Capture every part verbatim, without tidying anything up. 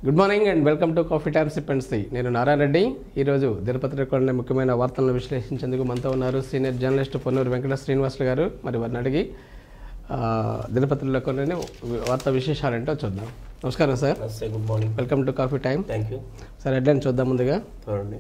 Good morning and welcome to coffee time sip and tea. నేను నారాయణ రెడ్డి. ఈరోజు దినపత్రికలోని ముఖ్యమైన వార్తలను విశ్లేషించేందుకు మనతో ఉన్నారు సీనియర్ జర్నలిస్ట్ పొన్నూరు వెంకట శ్రీనివాసులు గారు. మరి వారిని అడిగి దినపత్రికలోని వార్తా విశేషాలంటో చూద్దాం. నమస్కారం sir. Good morning, welcome to coffee time. Thank you sir, headline చూద్దాం. ముందుగా చూడండి.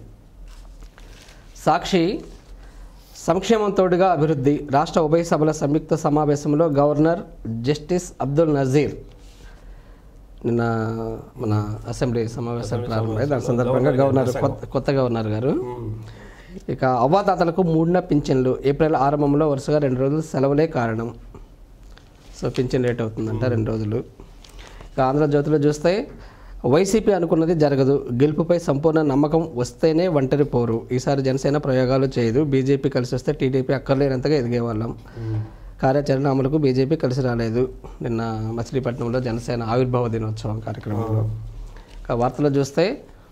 సాక్షి సంక్షేమం తోడుగా అభివృద్ధి, రాష్ట్ర ఉభయ సభల సంయుక్త సమావేశంలో గవర్నర్ జస్టిస్ అబ్దుల్ నజీర్. నిన్న మన అసెంబ్లీ సమావేశాలు ప్రారంభమై దాని సందర్భంగా గవర్నర్ కొత్త గవర్నర్ గారు ఇక అవ్వాతాతలకు మూడున పింఛన్లు ఏప్రిల్ ఆరంభంలో వరుసగా రెండు రోజులు సెలవులే కారణం. సో పింఛన్ రేట్ అవుతుందంట రెండు రోజులు. ఇక ఆంధ్రజ్యోతిలో చూస్తే వైసీపీ అనుకున్నది జరగదు, గెలుపుపై సంపూర్ణ నమ్మకం వస్తేనే ఒంటరి పోరు, ఈసారి జనసేన ప్రయోగాలు చేయదు, బీజేపీ కలిసి వస్తే టీడీపీ అక్కర్లేనంతగా ఎదిగేవాళ్ళం, కార్యాచరణ అమలుకు బీజేపీ కలిసి రాలేదు. నిన్న మచిలీపట్నంలో జనసేన ఆవిర్భావ దినోత్సవం కార్యక్రమంలో. ఇక వార్తలు చూస్తే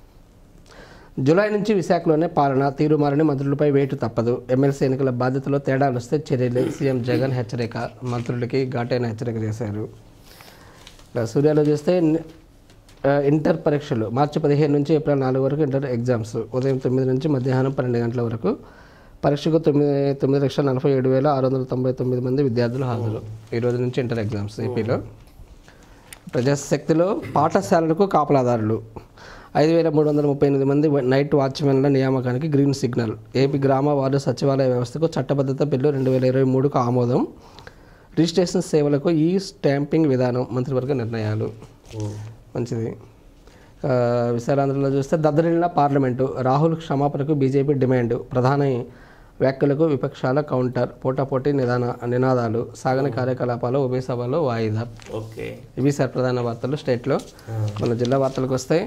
జూలై నుంచి విశాఖలోనే పాలన, తీరు మారని మంత్రులపై వేటు తప్పదు, ఎమ్మెల్సీ ఎన్నికల బాధ్యతలో తేడాలు వస్తే చర్యలే, సీఎం జగన్ హెచ్చరిక, మంత్రులకి ఘాటైన హెచ్చరిక చేశారు. ఇక సూర్యాలో చూస్తే ఇంటర్ పరీక్షలు మార్చి పదిహేను నుంచి ఏప్రిల్ నాలుగు వరకు ఇంటర్ ఎగ్జామ్స్, ఉదయం తొమ్మిది నుంచి మధ్యాహ్నం పన్నెండు గంటల వరకు. పరీక్షకు తొమ్మిది తొమ్మిది లక్షల నలభై ఏడు వేల ఆరు వందల తొంభై తొమ్మిది మంది విద్యార్థులు హాజరు. ఈ రోజు నుంచి ఇంటర్ ఎగ్జామ్స్ ఏపీలో. ప్రజాశక్తిలో పాఠశాలలకు కాపలాదారులు ఐదు వేల మూడు వందల ముప్పై ఎనిమిది మంది నైట్ వాచ్మెన్ల నియామకానికి గ్రీన్ సిగ్నల్. ఏపీ గ్రామ వార్డు సచివాలయ వ్యవస్థకు చట్టబద్ధత బిల్లు రెండు వేల ఇరవై మూడుకు ఆమోదం. రిజిస్ట్రేషన్ సేవలకు ఈ స్టాంపింగ్ విధానం, మంత్రివర్గ నిర్ణయాలు. మంచిది. విశాలాంధ్రలో చూస్తే దద్దరిల్లిన పార్లమెంటు, రాహుల్ క్షమాపణకు బీజేపీ డిమాండ్, ప్రధాని వ్యాఖ్యలకు విపక్షాల కౌంటర్, పోటాపోటీ నిదాన నినాదాలు, సాగని కార్యకలాపాలు ఉభయ సభలో వాయిదా. ఓకే, ఇవి సార్ ప్రధాన వార్తలు స్టేట్లో. మన జిల్లా వార్తలకు వస్తే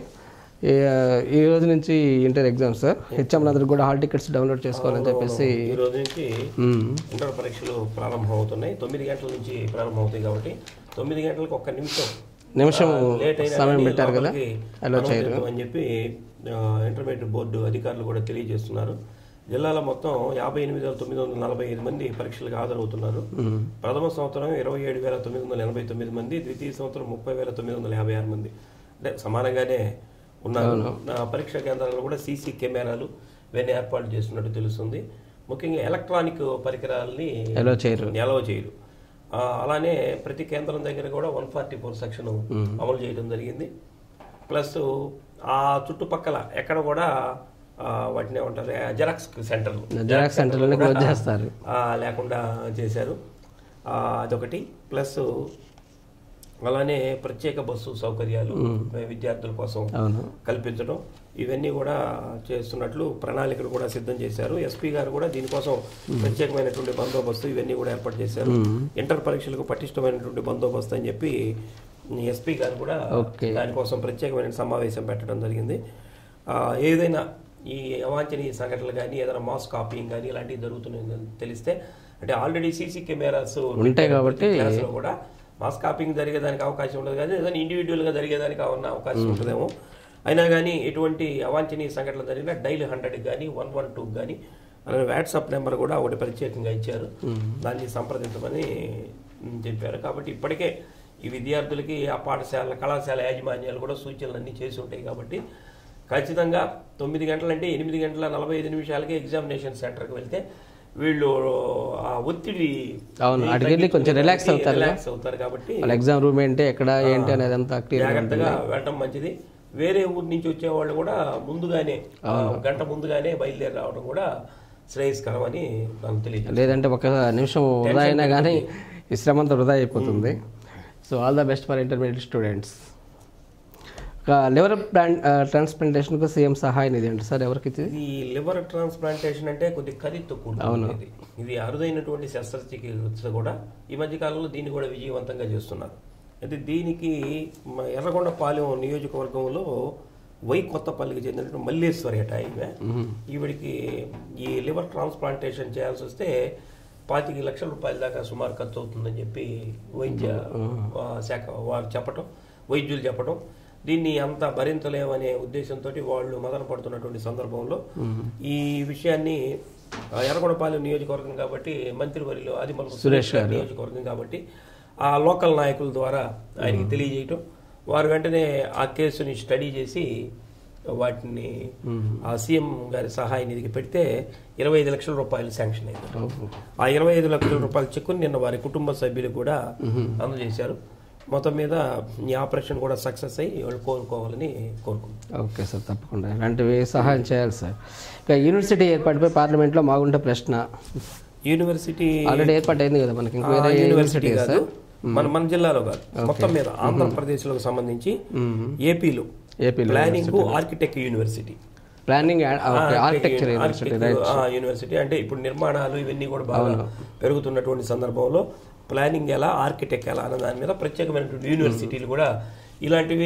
ఈ రోజు నుంచి ఇంటర్ ఎగ్జామ్స్ సార్. హెచ్ఎం అందరికి కూడా హాల్ టికెట్స్ డౌన్లోడ్ చేసుకోవాలని చెప్పేసి ఈ రోజు నుంచి ఇంటర్ పరీక్షలు ప్రారంభం అవుతున్నాయి. తొమ్మిది గంటల నుంచి ప్రారంభం అవుతాయి కాబట్టి తొమ్మిది గంటలకు ఒక్క నిమిషం నిమిషం సమయం పెట్టారు కదా, అలో చేయరు అని చెప్పి ఇంటర్మీడియట్ బోర్డు అధికారులు కూడా తెలియజేస్తున్నారు. జిల్లాలో మొత్తం యాభై ఎనిమిది వేల తొమ్మిది వందల నలభై ఐదు మంది పరీక్షలకు హాజరవుతున్నారు. ప్రథమ సంవత్సరం ఇరవై ఏడు వేల తొమ్మిది వందల ఎనభై తొమ్మిది మంది, ద్వితీయ సంవత్సరం ముప్పై వేల తొమ్మిది వందల యాభై ఆరు మంది, అంటే సమానంగానే ఉన్నారు. పరీక్షా కేంద్రాల్లో కూడా సీసీ కెమెరాలు ఇవన్నీ ఏర్పాటు చేస్తున్నట్టు తెలుస్తుంది. ముఖ్యంగా ఎలక్ట్రానిక్ పరికరాలని ఎలవ చేయరు ఎలవ చేయరు అలానే ప్రతి కేంద్రం దగ్గర కూడా వన్ ఫార్టీ ఫోర్ సెక్షన్ అమలు చేయడం జరిగింది. ప్లస్ ఆ చుట్టుపక్కల ఎక్కడ కూడా వాటిని ఏమంటారు జెరాక్స్ సెంటర్లు జెరాక్స్ సెంటర్లు క్లోజ్ చేస్తారు లేకుండా చేశారు. అదొకటి. ప్లస్ అలానే ప్రత్యేక బస్సు సౌకర్యాలు విద్యార్థుల కోసం కల్పించడం, ఇవన్నీ కూడా చేస్తున్నట్లు ప్రణాళికలు కూడా సిద్ధం చేశారు. ఎస్పీ గారు కూడా దీనికోసం ప్రత్యేకమైనటువంటి బందోబస్తు ఇవన్నీ కూడా ఏర్పాటు చేశారు. ఇంటర్ పరీక్షలకు పటిష్టమైనటువంటి బందోబస్తు అని చెప్పి ఎస్పీ గారు కూడా దానికోసం ప్రత్యేకమైన సమావేశం పెట్టడం జరిగింది. ఏదైనా ఈ అవాంఛనీయ సంఘటనలు కానీ ఏదైనా మాస్ కాపీయింగ్ కానీ ఇలాంటివి జరుగుతున్నాయని తెలిస్తే, అంటే ఆల్రెడీ సీసీ కెమెరాస్ ఉంటాయి కాబట్టి కూడా మాస్ కాపింగ్ జరిగేదానికి అవకాశం ఉండదు, కానీ ఏదైనా ఇండివిజువల్గా జరిగేదానికి ఉన్న అవకాశం ఉంటుందేమో. అయినా కానీ ఎటువంటి అవాంఛనీయ సంఘటనలు జరిగినా డైల్ హండ్రెడ్కి కానీ వన్ వన్ టూకి కానీ అలాగే వాట్సాప్ నెంబర్ కూడా ఒకటి ప్రత్యేకంగా ఇచ్చారు, దాన్ని సంప్రదించమని చెప్పారు. కాబట్టి ఇప్పటికే ఈ విద్యార్థులకి ఆ పాఠశాల కళాశాల యాజమాన్యాలు కూడా సూచనలు అన్నీ చేసి ఉంటాయి. కాబట్టి ఖచ్చితంగా తొమ్మిది గంటలంటే ఎనిమిది గంటల నలభై ఐదు నిమిషాలకే ఎగ్జామినేషన్ సెంటర్కి వెళ్తే వీళ్ళు ఆ ఒత్తిడి కొంచెం రిలాక్స్ అవుతారు రిలాక్స్ అవుతారు కాబట్టి ఎగ్జామ్ రూమ్ ఏంటి ఎక్కడ ఏంటి అనేది అంతా జాగ్రత్తగా వెళ్ళటం మంచిది. వేరే ఊరి నుంచి వచ్చే వాళ్ళు కూడా ముందుగానే గంట ముందుగానే బయలుదేరి రావడం కూడా శ్రేయస్కరం అని నాకు తెలియదు. లేదంటే ఒక నిమిషం వృధా అయినా కానీ ఈ శ్రమ అంతా వృధా అయిపోతుంది. So all the best for intermediate students. Liver ట్రాన్స్ప్లాంటేషన్కు సీఎం సహాయ నిధి అంటే సార్ ఎవరికి ఈ లివర్ ట్రాన్స్ప్లాంటేషన్ అంటే కొద్ది ఖరీదుతో కూడుకున్నది. ఇది అరుదైనటువంటి శస్త్రచికిత్స కూడా. ఈ మధ్య కాలంలో దీన్ని కూడా విజయవంతంగా చేస్తున్నారు. అయితే దీనికి ఎర్రగొండపాలెం నియోజకవర్గంలో వై కొత్తపల్లికి చెందినటువంటి మల్లేశ్వరి అట ఈమె. ఈవిడికి ఈ లివర్ ట్రాన్స్ప్లాంటేషన్ చేయాల్సి వస్తే పాతిక లక్షల రూపాయల దాకా సుమారు ఖర్చు అవుతుందని చెప్పి వైద్య శాఖ వారు చెప్పటం, వైద్యులు చెప్పటం, దీన్ని అంతా భరించలేమనే ఉద్దేశంతో వాళ్ళు మదన పడుతున్నటువంటి సందర్భంలో ఈ విషయాన్ని ఎర్రగొండపాలెం నియోజకవర్గం కాబట్టి మంత్రివర్యులు ఆదిమూలపు సురేష్ నియోజకవర్గం కాబట్టి ఆ లోకల్ నాయకుల ద్వారా ఆయనకి తెలియజేయటం, వారు వెంటనే ఆ కేసుని స్టడీ చేసి వాటిని ఆ సీఎం గారి సహాయ నిధికి పెడితే ఇరవై ఐదు లక్షల రూపాయలు శాంక్షన్ అయింది. ఆ ఇరవై ఐదు లక్షల రూపాయల చెక్కుని నిన్న వారి కుటుంబ సభ్యులకు కూడా అందజేశారు. మొత్తం మీద ఈ ఆపరేషన్ కూడా సక్సెస్ అయ్యి వాళ్ళు కోరుకోవాలని కోరుకుంటున్నారు. ఓకే సార్, తప్పకుండా ఇలాంటివి సహాయం చేయాలి సార్. ఇక యూనివర్సిటీ ఏర్పాటుపై పార్లమెంట్లో మాగుంటే ప్రశ్న. యూనివర్సిటీ ఆల్రెడీ ఏర్పాటు అయింది కదా మనకి. యూనివర్సిటీ కాదు, మన మన జిల్లాలో కాదు, మొత్తం మీద ఆంధ్రప్రదేశ్లో సంబంధించి ఏపీలో AP planning architect university planning architecture university అంటే ఇప్పుడు నిర్మాణాలు ఇవన్నీ కూడా బాగా పెరుగుతున్నటువంటి సందర్భంలో ప్లానింగ్ ఎలా ఆర్కిటెక్ట్ ఎలా అన్న దాని మీద ప్రత్యేకమైనటువంటి యూనివర్సిటీలు కూడా ఇలాంటివి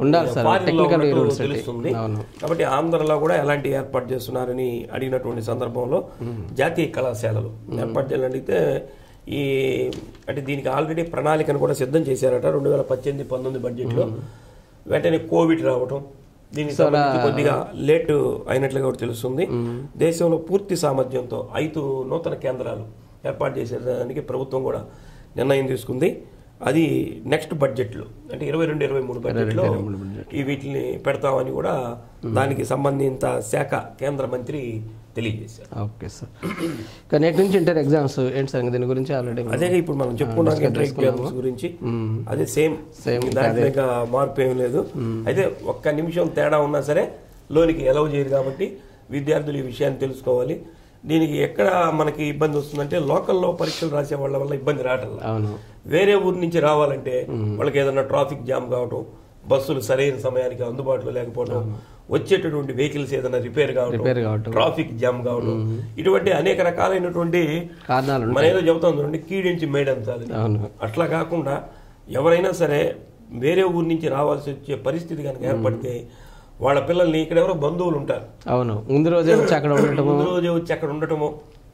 తెలుస్తుంది. కాబట్టి ఆంధ్రలో కూడా ఎలాంటి ఏర్పాటు చేస్తున్నారని అడిగినటువంటి సందర్భంలో జాతీయ కళాశాలలు ఏర్పాటు చేయాలని అడిగితే ఈ అంటే దీనికి ఆల్రెడీ ప్రణాళికను కూడా సిద్ధం చేశారట రెండు వేల పద్దెనిమిది పంతొమ్మిది బడ్జెట్లో. వెంటనే కోవిడ్ రావటం దీనికి సంబంధించి కొద్దిగా లేట్ అయినట్లుగా కూడా తెలుస్తుంది. దేశంలో పూర్తి సామర్థ్యంతో ఐదు నూతన కేంద్రాలు ఏర్పాటు చేసేదానికి ప్రభుత్వం కూడా నిర్ణయం తీసుకుంది. అది నెక్స్ట్ బడ్జెట్లో అంటే ఇరవై రెండు ఇరవై మూడు బడ్జెట్లో ఈ వీటిని పెడతామని కూడా దానికి సంబంధిత శాఖ కేంద్ర మంత్రి తెలియజేశారు. ఓకే సార్, ఇక నేటి నుంచి ఇంటర్ ఎగ్జామ్స్ ఏంటి సార్? దీని గురించి ఆల్రెడీ అదే ఇప్పుడు మనం చెప్పుకున్నాం ఇంటర్ ఎగ్జామ్స్ గురించి. అదే సేమ్ సేమ్ దాంట్లో మార్పు ఏం లేదు. అయితే ఒక్క నిమిషం తేడా ఉన్నా సరే లోనికి ఎలవ్ చేయరు కాబట్టి విద్యార్థులు ఈ విషయాన్ని తెలుసుకోవాలి. దీనికి ఎక్కడ మనకి ఇబ్బంది వస్తుందంటే లోకల్లో పరీక్షలు రాసే వాళ్ళ వల్ల ఇబ్బంది రావటం. వేరే ఊరి నుంచి రావాలంటే వాళ్ళకి ఏదైనా ట్రాఫిక్ జామ్ కావటం, బస్సులు సరైన సమయానికి అందుబాటులో లేకపోవడం, వచ్చేటటువంటి వెహికల్స్ ఏదైనా రిపేర్ కావడం, ట్రాఫిక్ జామ్ కావడం, ఇటువంటి అనేక రకాలైనటువంటి కారణాలు మన ఏదో చెబుతాం చూడండి కీడించి మేడంత. అట్లా కాకుండా ఎవరైనా సరే వేరే ఊరి నుంచి రావాల్సి వచ్చే పరిస్థితి కనుక ఏర్పడితే వాళ్ళ పిల్లల్ని ఇక్కడ ఎవరో బంధువులు ఉంటారు, అవును ముందు రోజే వచ్చి అక్కడ ఉండటము ముందు రోజే వచ్చి అక్కడ ఉండటము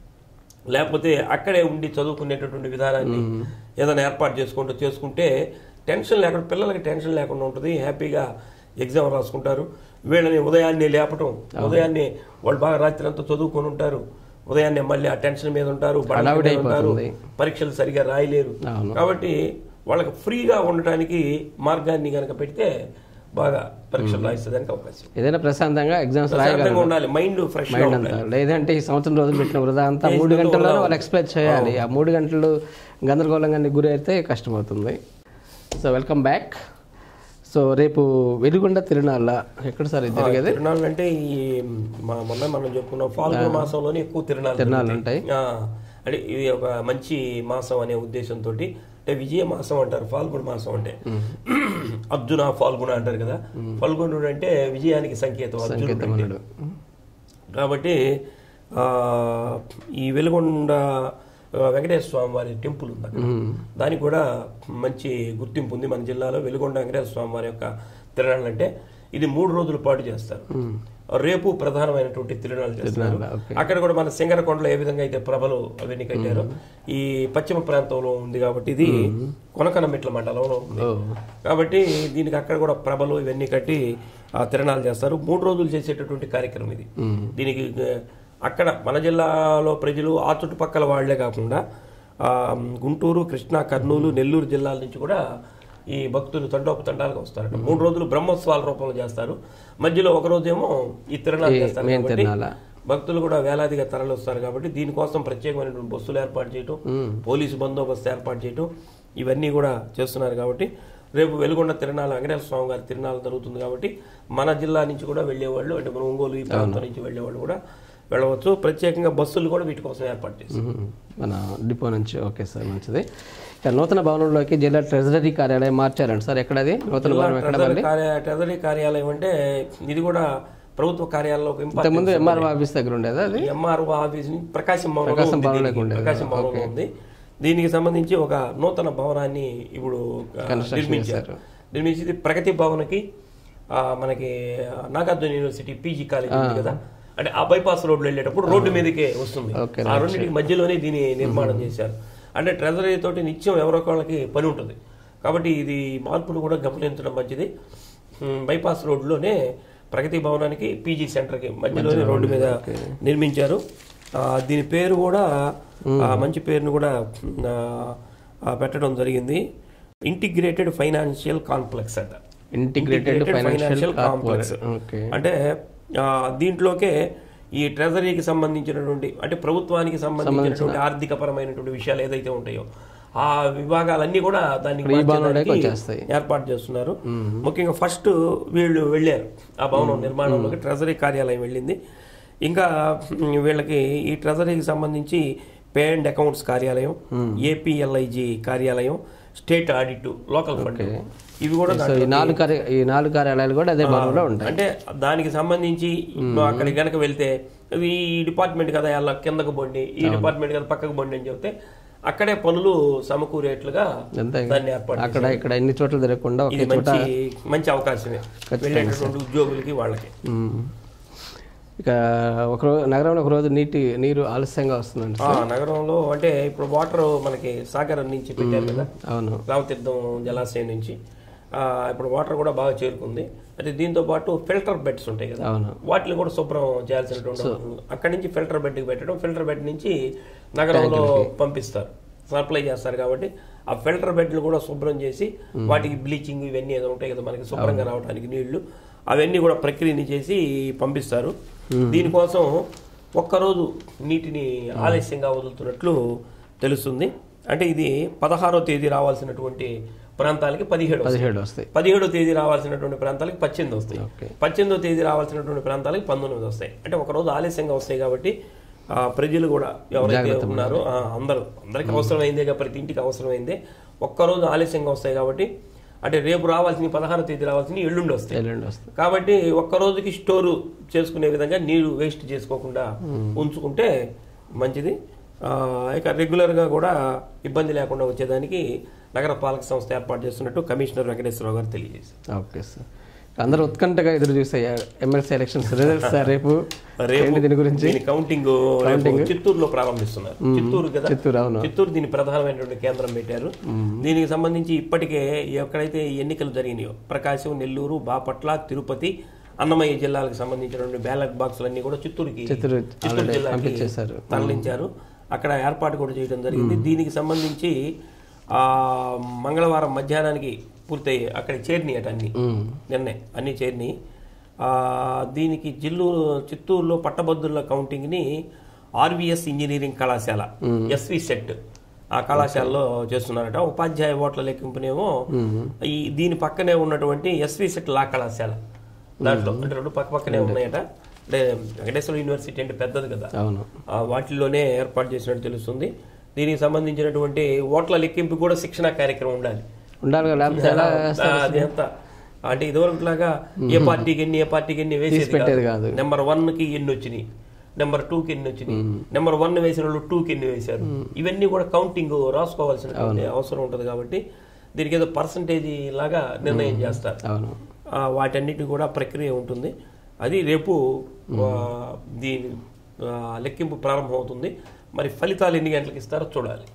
లేకపోతే అక్కడే ఉండి చదువుకునేటటువంటి విధానాన్ని ఏదైనా ఏర్పాటు చేసుకుంటూ చేసుకుంటే టెన్షన్ లేకుండా పిల్లలకి టెన్షన్ లేకుండా ఉంటుంది. హ్యాపీగా ఎగ్జామ్ రాసుకుంటారు. వీళ్ళని ఉదయాన్నే లేపటం, ఉదయాన్నే వాళ్ళు బాగా రాత్రి అంతా చదువుకొని ఉంటారు, ఉదయాన్నే మళ్ళీ ఆ టెన్షన్ మీద ఉంటారు, ఉంటారు, పరీక్షలు సరిగా రాయలేరు. కాబట్టి వాళ్ళకి ఫ్రీగా ఉండటానికి మార్గాన్ని కనుక పెడితే బాగా పరీక్షలు రాయించడానికి అవకాశం. ఏదైనా ప్రశాంతంగా ఎగ్జామ్స్ రాయగలగాలి, ఉండాలి, మైండ్ ఫ్రెష్ ఉండాలి. లేదంటే ఈ సంవత్సరం రోజులు పెట్టిన వృధా అంతా మూడు గంటల్లో వాళ్ళు ఎక్స్ప్లెయిన్ చేయాలి. ఆ మూడు గంటలు గందరగోళంగా గురి అయితే కష్టమవుతుంది. So welcome back. సో రేపు వెలుగొండ తిరునాళ్ళ ఎక్కడ సార్ జరిగేది? తిరునాళ్ళు అంటే ఈ మొన్న మనం చెప్పుకున్న ఫాల్గుణ మాసంలోనే ఎక్కువ తిరునాళ్ళు తిరునాళ్ళు ఉంటాయి. అంటే ఇది ఒక మంచి మాసం అనే ఉద్దేశంతో అంటే విజయ మాసం అంటారు ఫాల్గుణ మాసం అంటే. అర్జున ఫాల్గుణ అంటారు కదా, ఫాల్గుణుడు అంటే విజయానికి సంకేతం అర్జునుడు. కాబట్టి ఈ వెలుగొండ వెంకటేశ్వర స్వామి వారి టెంపుల్ ఉంది అక్కడ, దానికి కూడా మంచి గుర్తింపు ఉంది మన జిల్లాలో. వెలుగొండ వెంకటేశ్వర స్వామి వారి యొక్క తిరునాళ్ళు అంటే ఇది మూడు రోజుల పాటు చేస్తారు. రేపు ప్రధానమైనటువంటి తిరునాళ్ళు చేస్తున్నారు. అక్కడ కూడా మన సింగరకొండలో ఏ విధంగా అయితే ప్రభలు అవన్నీ కట్టారో ఈ పశ్చిమ ప్రాంతంలో ఉంది కాబట్టి ఇది కొనకనమెట్ల మండలంలో ఉంది కాబట్టి దీనికి అక్కడ కూడా ప్రభలు ఇవన్నీ కట్టి ఆ తిరునాళ్ళు చేస్తారు. మూడు రోజులు చేసేటటువంటి కార్యక్రమం ఇది. దీనికి అక్కడ మన జిల్లాలో ప్రజలు ఆ చుట్టుపక్కల వాళ్లే కాకుండా గుంటూరు, కృష్ణా, కర్నూలు, నెల్లూరు జిల్లాల నుంచి కూడా ఈ భక్తులు తండోపతండాలుగా వస్తారట. మూడు రోజులు బ్రహ్మోత్సవాల రూపంలో చేస్తారు. మధ్యలో ఒక రోజేమో ఈ తిరునాళ్ళు చేస్తారు కాబట్టి భక్తులు కూడా వేలాదిగా తరలి వస్తారు. కాబట్టి దీనికోసం ప్రత్యేకమైనటువంటి బస్సులు ఏర్పాటు చేయటం, పోలీసు బందోబస్తు ఏర్పాటు చేయటం ఇవన్నీ కూడా చేస్తున్నారు. కాబట్టి రేపు వెలుగొండ తిరునాళ్ళ వెంకటేశ్వర స్వామి గారి తిరునాళ్ళు జరుగుతుంది కాబట్టి మన జిల్లా నుంచి కూడా వెళ్ళేవాళ్ళు అంటే మన ఒంగోలు ఈ ప్రాంతం నుంచి వెళ్ళేవాళ్ళు కూడా వెళ్ళవచ్చు. ప్రత్యేకంగా బస్సులు కూడా వీటి కోసం ఏర్పాటు చేస్తారు మన డిపో నుంచి. ఓకే సార్, మంచిది. నూతన భవనంలోకి జిల్లా ట్రెజరీ కార్యాలయం మార్చారండి సార్. ఎక్కడది నూతన భవనం? ట్రెజరీ కార్యాలయం అంటే ఇది కూడా ప్రభుత్వ కార్యాలయంలో ముందు ఎంఆర్ఓ ఆఫీస్ దగ్గర ఉండేది. అది ఎంఆర్ఓ ఆఫీస్ ప్రకాశం ప్రకాశం ప్రకాశం భవనంలో ఉంది. దీనికి సంబంధించి ఒక నూతన భవనాన్ని ఇప్పుడు నిర్మించారు. నిర్మించి ప్రగతి భవన్కి మనకి నాగార్జున యూనివర్సిటీ పీజీ కాలేజ్ ఉంది కదా, అంటే ఆ బైపాస్ రోడ్లు వెళ్ళేటప్పుడు రోడ్డు మీదకే వస్తుంది. ఆ రెండింటికి మధ్యలోనే దీన్ని నిర్మాణం చేశారు. అంటే ట్రెజరీ తోటి నిత్యం ఎవరొకళ్ళకి పని ఉంటుంది కాబట్టి ఇది మార్పును కూడా గమనించడం మంచిది. బైపాస్ రోడ్లోనే ప్రగతి భవనానికి పీజీ సెంటర్కి మధ్యలోనే రోడ్డు మీద నిర్మించారు. దీని పేరు కూడా మంచి పేరును కూడా పెట్టడం జరిగింది. ఇంటిగ్రేటెడ్ ఫైనాన్షియల్ కాంప్లెక్స్ అట. ఇంటిగ్రేటెడ్ ఫైనాన్షియల్ కాంప్లెక్స్ అంటే దీంట్లోకే ఈ ట్రెజరీకి సంబంధించినటువంటి అంటే ప్రభుత్వానికి సంబంధించినటువంటి ఆర్థిక పరమైనటువంటి విషయాలు ఏదైతే ఉంటాయో ఆ విభాగాలన్నీ కూడా దానికి ఏర్పాటు చేస్తున్నారు. ముఖ్యంగా ఫస్ట్ వీళ్ళు వెళ్ళారు ఆ భవనం నిర్మాణంలోకి, ట్రెజరీ కార్యాలయం వెళ్ళింది. ఇంకా వీళ్ళకి ఈ ట్రెజరీకి సంబంధించి పే అండ్ అకౌంట్స్ కార్యాలయం, ఏపీఎల్ఐజి కార్యాలయం, స్టేట్ ఆడిట్, లోకల్ ఫండ్, ఇవి కూడా ఈ నాలుగు ఈ నాలుగు కార్యాలయాలు కూడా అదే భవనంలో ఉంటాయి. అంటే దానికి సంబంధించి అక్కడికి కనుక వెళ్తే ఈ డిపార్ట్మెంట్ కదా అలా కిందకు బండి, ఈ డిపార్ట్మెంట్ కదా పక్కకు బండి అని చెప్తే అక్కడే పనులు సమకూరేట్లుగా దాన్ని ఏర్పాటు అక్కడ ఇక్కడ ఎన్ని చోట్ల తిరగకుండా మంచి మంచి అవకాశమే వెళ్ళేటటువంటి ఉద్యోగులకి వాళ్ళకి. ఇక ఒక నగరంలో ఒక రోజు నీటి నీరు ఆలస్యంగా వస్తుందండి నగరంలో. అంటే ఇప్పుడు వాటర్ మనకి సాగర్ నుంచి పెట్టారు కదా, అవును, రామతీర్థం జలాశయం నుంచి ఇప్పుడు వాటర్ కూడా బాగా చేరుకుంది. అయితే దీంతో పాటు ఫిల్టర్ బెడ్స్ ఉంటాయి కదా, వాటిని కూడా శుభ్రం చేయాల్సినటువంటి అక్కడి నుంచి ఫిల్టర్ బెడ్కి పెట్టడం, ఫిల్టర్ బెడ్ నుంచి నగరంలో పంపిస్తారు, సప్లై చేస్తారు. కాబట్టి ఆ ఫిల్టర్ బెడ్లు కూడా శుభ్రం చేసి వాటికి బ్లీచింగ్ ఇవన్నీ ఏదో ఉంటాయి కదా మనకి శుభ్రంగా రావడానికి నీళ్లు, అవన్నీ కూడా ప్రక్రియని చేసి పంపిస్తారు. దీనికోసం ఒక్కరోజు నీటిని ఆలస్యంగా వదులుతున్నట్లు తెలుస్తుంది. అంటే ఇది పదహారో తేదీ రావాల్సినటువంటి ప్రాంతాలకి పదిహేడు పదిహేడు వస్తాయి, పదిహేడో తేదీ రావాల్సినటువంటి ప్రాంతాలకి పద్దెనిమిది వస్తాయి, పద్దెనిమిదో తేదీ రావాల్సినటువంటి ప్రాంతాలకి పంతొమ్మిది వస్తాయి. అంటే ఒకరోజు ఆలస్యంగా వస్తాయి కాబట్టి ప్రజలు కూడా ఎవరైతే ఉన్నారో అందరూ అందరికి అవసరమైందే, ప్రతి ఇంటికి అవసరమైందే, ఒక్కరోజు ఆలస్యంగా వస్తాయి కాబట్టి అంటే రేపు రావాల్సిన పదహారో తేదీ రావాల్సిన ఎల్లుండి వస్తాయి. కాబట్టి ఒక్కరోజుకి స్టోరు చేసుకునే విధంగా నీరు వేస్ట్ చేసుకోకుండా ఉంచుకుంటే మంచిది. ఇక రెగ్యులర్గా కూడా ఇబ్బంది లేకుండా వచ్చేదానికి నగర పాలక సంస్థ ఏర్పాటు చేస్తున్నట్టు కమిషనర్ వెంకటేశ్వరరావు గారు తెలియజేశారు. ఓకే సార్, అందరూ ఉత్కంఠగా ఎదురు చూసే ఎమ్మెల్సీ ఎలక్షన్స్ రిజల్ట్స్ సార్ రేపు రేపు దీని గురించి కౌంటింగ్ చిత్తూరులో ప్రారంభిస్తున్నారు. చిత్తూరు కదా, చిత్తూరు అవును, చిత్తూరు దీని ప్రధానమైనటువంటి కేంద్రం పెట్టారు. దీనికి సంబంధించి ఇప్పటికే ఎక్కడైతే ఎన్నికలు జరిగినాయో ప్రకాశం, నెల్లూరు, బాపట్ల, తిరుపతి, అన్నమయ్య జిల్లాలకు సంబంధించినటువంటి బ్యాలెట్ బాక్సులన్నీ కూడా చిత్తూరుకి చిత్తూరు జిల్లాకి తరలించారు. అక్కడ ఏర్పాటు కూడా చేయడం జరిగింది. దీనికి సంబంధించి ఆ మంగళవారం మధ్యాహ్నానికి పూర్తయి అక్కడ చేరిని అట అన్ని నిన్నే అన్ని చేరిని. దీనికి జిల్లు చిత్తూరులో పట్టభద్రుల కౌంటింగ్ ని ఆర్వీఎస్ ఇంజనీరింగ్ కళాశాల ఎస్వి సెట్ ఆ కళాశాలలో చేస్తున్నారట. ఉపాధ్యాయ ఓట్ల లెక్కింపునేమో ఈ దీని పక్కనే ఉన్నటువంటి ఎస్వి సెట్ లా కళాశాల దాంట్లో అంటే రెండు పక్క పక్కనే ఉన్నాయట. అంటే వెంకటేశ్వర యూనివర్సిటీ అంటే పెద్దది కదా, వాటిల్లోనే ఏర్పాటు చేసినట్టు తెలుస్తుంది. దీనికి సంబంధించినటువంటి ఓట్ల లెక్కింపు కూడా శిక్షణ కార్యక్రమం ఉండాలి ఉండాలి అది ఎంత అంటే ఇదివరకు లాగా ఏ పార్టీకి ఎన్ని ఏ పార్టీకి ఎన్ని వేసేది కాదు. నెంబర్ వన్ కి ఎన్ని వచ్చినాయి, నెంబర్ టూ కి ఎన్ని వచ్చినాయి, నెంబర్ వన్ వేసిన వాళ్ళు టూ కి ఎన్ని వేశారు, ఇవన్నీ కూడా కౌంటింగ్ రాసుకోవాల్సిన అవసరం ఉంటుంది. కాబట్టి దీనికి ఏదో పర్సంటేజ్ లాగా నిర్ణయం చేస్తారు. వాటన్నిటి కూడా ప్రక్రియ ఉంటుంది. అది రేపు దీని లెక్కింపు ప్రారంభం అవుతుంది. మరి ఫలితాలు ఎన్ని గంటలకు ఇస్తారో చూడాలి.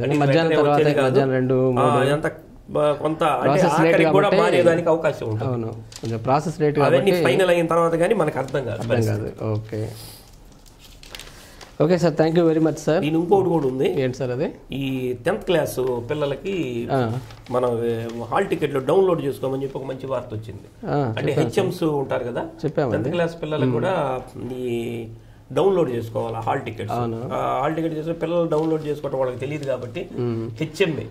కొంత కూడా మారేదానికి అవకాశం ఉంటుంది. ప్రాసెస్ రేట్ అవన్నీ ఫైనల్ అయిన తర్వాత కానీ మనకు అర్థం కాదు. Okay okay sir, thank you very much sir. దీని ఇంకోటి కూడా ఉంది. ఏంటి సార్ అది? ఈ టెన్త్ క్లాస్ పిల్లలకి మనం హాల్ టికెట్లు డౌన్లోడ్ చేసుకోమని చెప్పి ఒక మంచి వార్త వచ్చింది. అంటే హెచ్ఎంస్ ఉంటారు కదా, టెన్త్ క్లాస్ పిల్లలకు కూడా ఈ డౌన్లోడ్ చేసుకోవాలి హాల్ టికెట్. హాల్ టికెట్ చేసుకుని పిల్లలు డౌన్లోడ్ చేసుకోవడం వాళ్ళకి తెలియదు కాబట్టి హెచ్ఎంఏ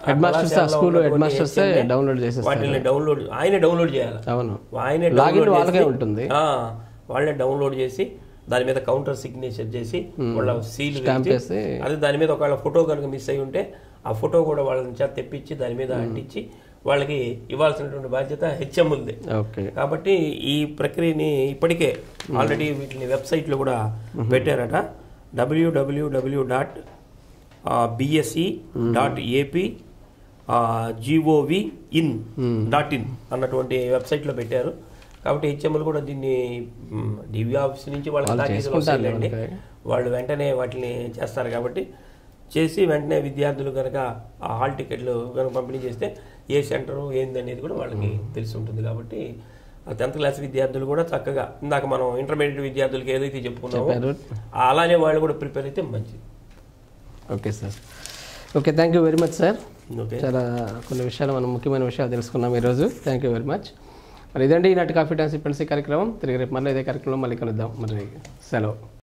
వాటిని డౌన్లోడ్ ఆయనే డౌన్లోడ్ చేయాలి. ఆయనే ఉంటుంది వాళ్ళే డౌన్లోడ్ చేసి దాని మీద కౌంటర్ సిగ్నేచర్ చేసి వాళ్ళ సీల్ వేసి అదే దాని మీద ఒకవేళ ఫోటో కనుక మిస్ అయి ఉంటే ఆ ఫోటో కూడా వాళ్ళ నుంచి తెప్పించి దాని మీద అంటించి వాళ్ళకి ఇవ్వాల్సినటువంటి బాధ్యత హెచ్ఎంది. కాబట్టి ఈ ప్రక్రియని ఇప్పటికే ఆల్రెడీ వీటిని వెబ్సైట్లో కూడా పెట్టారట. డబ్ల్యూడబ్ల్యూడబ్ల్యూ dot BSE dot AP GOV in dot in అన్నటువంటి వెబ్సైట్లో పెట్టారు. కాబట్టి హెచ్ఎంలు కూడా దీన్ని డివి ఆఫీస్ నుంచి వాళ్ళకి తాకీదులు వస్తాయండి, వాళ్ళు వెంటనే వాటిని చేస్తారు. కాబట్టి చేసి వెంటనే విద్యార్థులు కనుక ఆ హాల్ టికెట్లు కనుక పంపిణీ చేస్తే ఏ సెంటరు ఏంది అనేది కూడా వాళ్ళకి తెలిసి ఉంటుంది. కాబట్టి టెన్త్ క్లాస్ విద్యార్థులు కూడా చక్కగా ఇందాక మనం ఇంటర్మీడియట్ విద్యార్థులకి ఏదైతే చెప్పుకున్నామో అలానే వాళ్ళు కూడా ప్రిపేర్ అయితే మంచిది. Okay sir, okay thank you very much sir. Okay చాలా కొన్ని విషయాలు మనం ముఖ్యమైన విషయాలు తెలుసుకున్నాం ఈరోజు. Thank you very much. మరి ఇదండి ఈనాటి కాఫీ టైమ్స్ ఫ్రెండ్స్ కార్యక్రమం. తిరిగి రేపు మళ్ళీ ఇదే కార్యక్రమం మళ్ళీ కలుద్దాం. మరి సెలవు.